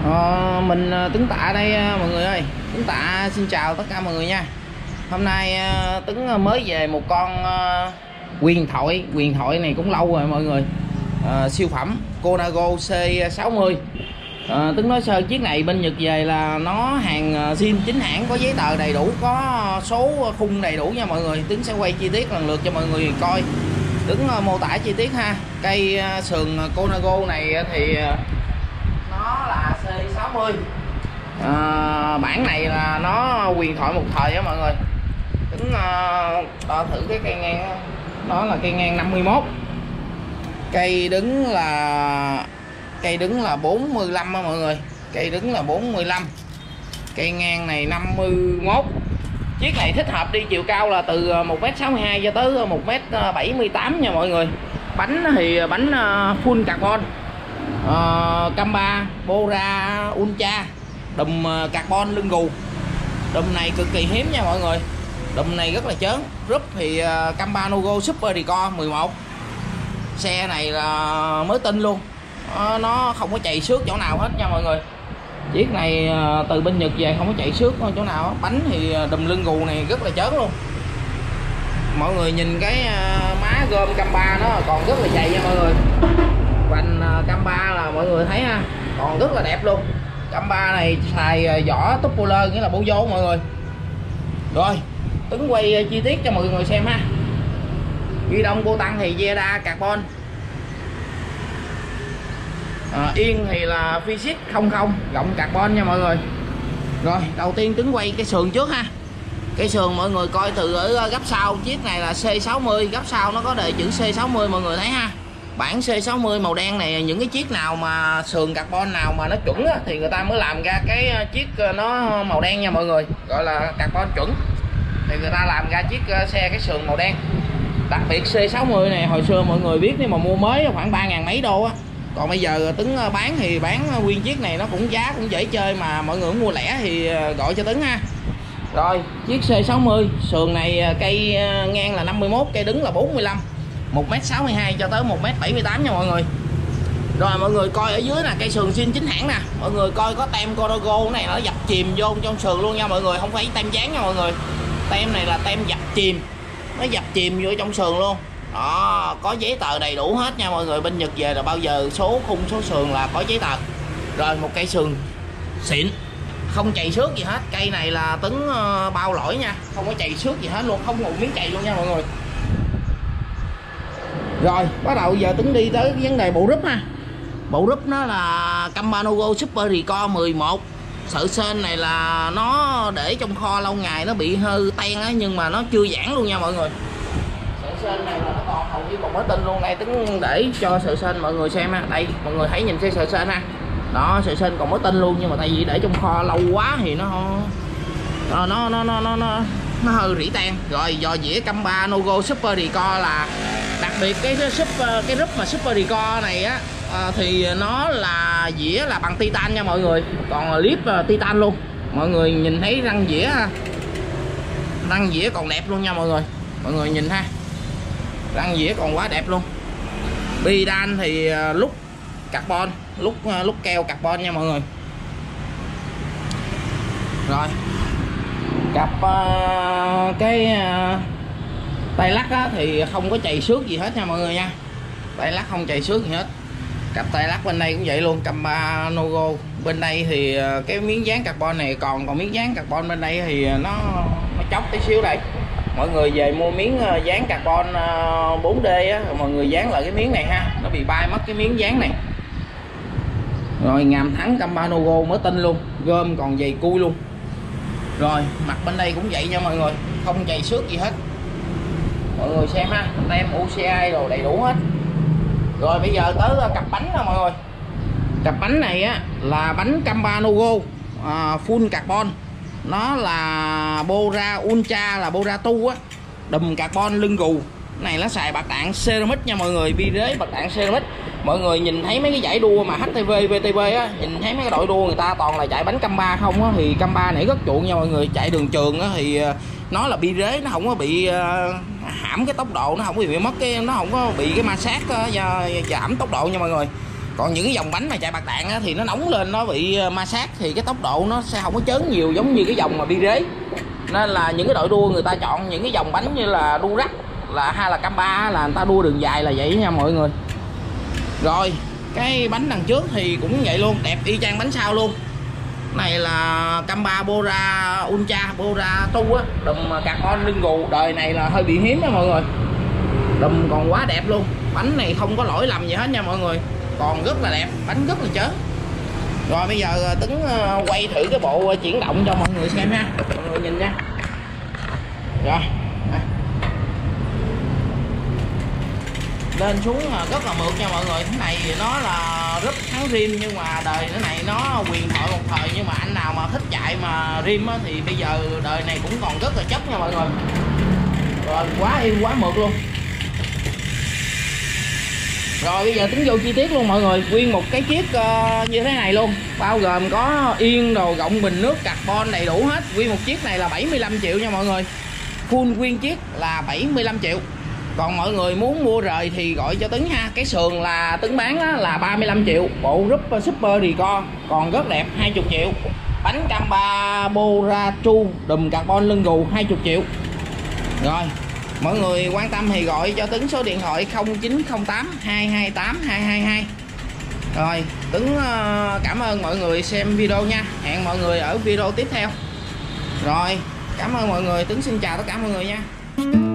Mình Tuấn Tạ đây mọi người ơi. Tuấn Tạ xin chào tất cả mọi người nha. Hôm nay Tuấn mới về một con huyền thoại này cũng lâu rồi mọi người. Siêu phẩm Conago C60. Tuấn nói sơ chiếc này bên Nhật về là nó hàng zin chính hãng, có giấy tờ đầy đủ, có số khung đầy đủ nha mọi người. Tuấn sẽ quay chi tiết lần lượt cho mọi người coi. Tuấn mô tả chi tiết ha. Cây sườn Conago này thì nó là C60. Bản này là nó huyền thoại một thời á mọi người. Tính đo thử cái cây ngang, nó là cây ngang 51, cây đứng là 45 á mọi người. Cây đứng là 45, cây ngang này 51. Chiếc này thích hợp đi chiều cao là từ 1m62 cho tới 1m78 nha mọi người. Bánh thì bánh full carbon, cam 3 Bora Ultra, đùm carbon lưng gù. Đùm này cực kỳ hiếm nha mọi người, đùm này rất là chớn. Rúp thì cam 3 logo Super Deco 11. Xe này là mới tinh luôn, nó không có chày xước chỗ nào hết nha mọi người. Chiếc này từ bên Nhật về không có chạy xước chỗ nào. Bánh thì đùm lưng gù này rất là chớn luôn. Mọi người nhìn cái má gom cam 3 nó còn rất là dày nha mọi người. Vành cam 3 là mọi người thấy ha, còn rất là đẹp luôn. Cam 3 này xài vỏ tupperware, nghĩa là bô vô mọi người. Rồi Tuấn quay chi tiết cho mọi người xem ha. Ghi đông bô tăng thì Zeda carbon, yên thì là physics 00 gọng carbon nha mọi người. Rồi đầu tiên Tuấn quay cái sườn trước ha. Cái sườn mọi người coi từ ở gấp sau, chiếc này là C60, gấp sau nó có đề chữ C60 mọi người thấy ha. Bản C60 màu đen này, những cái chiếc nào mà sườn carbon nào mà nó chuẩn á, thì người ta mới làm ra cái chiếc nó màu đen nha mọi người, gọi là carbon chuẩn, thì người ta làm ra chiếc xe cái sườn màu đen. Đặc biệt C60 này hồi xưa mọi người biết, nếu mà mua mới khoảng 3.000 mấy đô á, còn bây giờ Tuấn bán thì bán nguyên chiếc này nó cũng giá cũng dễ chơi, mà mọi người mua lẻ thì gọi cho Tuấn ha. Rồi chiếc C60 sườn này cây ngang là 51, cây đứng là 45, 1m62 cho tới 1m78 nha mọi người. Rồi mọi người coi ở dưới nè, cây sườn zin chính hãng nè, mọi người coi có tem Conago này, nó dập chìm vô trong sườn luôn nha mọi người, không phải tem dán nha mọi người. Tem này là tem dập chìm, nó dập chìm vô trong sườn luôn đó, có giấy tờ đầy đủ hết nha mọi người. Bên Nhật về là bao giờ số khung số sườn là có giấy tờ. Rồi một cây sườn xịn, không chày xước gì hết. Cây này là Tuấn bao lỗi nha, không có chày xước gì hết luôn, không một miếng chày luôn nha mọi người. Rồi bắt đầu giờ Tuấn đi tới vấn đề bộ rúp ha. Bộ rúp nó là Campanogo Super Deco 11. Sợi sên này là nó để trong kho lâu ngày nó bị hơi ten á, nhưng mà nó chưa giãn luôn nha mọi người. Sợi sên này là nó còn hầu như còn mới tinh luôn. Đây Tuấn để cho sợi sên mọi người xem ha. Đây mọi người thấy nhìn sợi sên ha. Đó, sợi sên còn mới tinh luôn, nhưng mà tại vì để trong kho lâu quá thì nó hơi rỉ tan. Rồi dò dĩa cam 3 logo Super Deco là đặc biệt cái rúp mà Super Deco này á, thì nó là dĩa là bằng titan nha mọi người, còn clip titan luôn. Mọi người nhìn thấy răng dĩa còn đẹp luôn nha mọi người nhìn ha, răng dĩa còn quá đẹp luôn. Bi đan thì lúc carbon, lúc keo carbon nha mọi người. Rồi cặp tay lắc á, thì không có chày xước gì hết nha mọi người nha, tay lắc không chày xước gì hết. Cặp tay lắc bên đây cũng vậy luôn, cam 3 logo. Bên đây thì cái miếng dán carbon này còn miếng dán carbon bên đây thì nó chóc tí xíu đây. Mọi người về mua miếng dán carbon 4D á, mọi người dán lại cái miếng này ha, nó bị bay mất cái miếng dán này. Rồi ngàm thắng cam 3 logo mới tinh luôn, gom còn dày cui luôn. Rồi mặt bên đây cũng vậy nha mọi người, không chày xước gì hết. Mọi người xem ha, tem UCI đồ đầy đủ hết. Rồi bây giờ tới cặp bánh nè mọi người. Cặp bánh này á là bánh cam 3 logo full carbon, nó là Bora Ultra, là Bora tu á, đùm carbon lưng gù. Này nó xài bạc đạn ceramic nha mọi người, bi rế bạc đạn ceramic. Mọi người nhìn thấy mấy cái giải đua mà HTV, VTV á, nhìn thấy mấy cái đội đua người ta toàn là chạy bánh cam 3 không á, thì cam 3 này rất chuộng nha mọi người. Chạy đường trường á thì nó là bi rế, nó không có bị hãm cái tốc độ, nó không có bị mất cái, nó không có bị cái ma sát giảm tốc độ nha mọi người. Còn những cái dòng bánh mà chạy bạc đạn á, thì nó nóng lên nó bị ma sát thì cái tốc độ nó sẽ không có chớn nhiều giống như cái dòng mà bi rế. Nên là những cái đội đua người ta chọn những cái dòng bánh như là Durac hay là Camba là người ta đua đường dài là vậy nha mọi người. Rồi cái bánh đằng trước thì cũng vậy luôn, đẹp y chang bánh sau luôn. Này là Camba Bora Ultra Bora Tu á, đùm carbon lưng gù, đời này là hơi bị hiếm đó mọi người. Đùm còn quá đẹp luôn, bánh này không có lỗi lầm gì hết nha mọi người, còn rất là đẹp, bánh rất là chớn. Rồi bây giờ Tuấn quay thử cái bộ chuyển động cho mọi người xem ha, mọi người nhìn nha. Rồi lên xuống rất là mượt nha mọi người. Cái này thì nó là rất thắng rim, nhưng mà đời cái này nó huyền thoại một thời, nhưng mà anh nào mà thích chạy mà rim á, thì bây giờ đời này cũng còn rất là chất nha mọi người. Rồi quá êm quá mượt luôn. Rồi bây giờ tính vô chi tiết luôn mọi người. Nguyên một cái chiếc như thế này luôn, bao gồm có yên đồ, gọng bình nước, carbon đầy đủ hết. Nguyên một chiếc này là 75 triệu nha mọi người. Full nguyên chiếc là 75 triệu. Còn mọi người muốn mua rời thì gọi cho Tuấn ha. Cái sườn là Tuấn bán là 35 triệu. Bộ group super Recon còn rất đẹp 20 triệu. Bánh Camba Boratu đùm carbon lưng gù 20 triệu. Rồi mọi người quan tâm thì gọi cho Tuấn số điện thoại 0908 228 222. Rồi Tuấn cảm ơn mọi người xem video nha. Hẹn mọi người ở video tiếp theo. Rồi cảm ơn mọi người, Tuấn xin chào tất cả mọi người nha.